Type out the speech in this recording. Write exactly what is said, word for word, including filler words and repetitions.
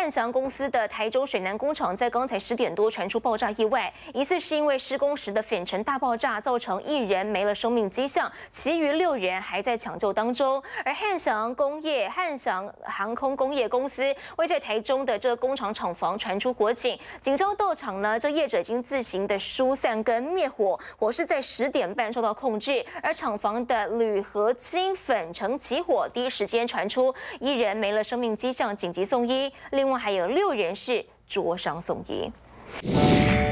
汉翔公司的台州水南工厂在刚才十点多传出爆炸意外，疑似是因为施工时的粉尘大爆炸，造成一人没了生命迹象，其余六人还在抢救当中。而汉翔工业、汉翔航空工业公司位在台中的这个工厂厂房传出火警，警消到场呢，这业者已经自行的疏散跟灭火，火势在十点半受到控制。而厂房的铝合金粉尘起火，第一时间传出一人没了生命迹象，紧急送医。另外还有六人是灼伤送医。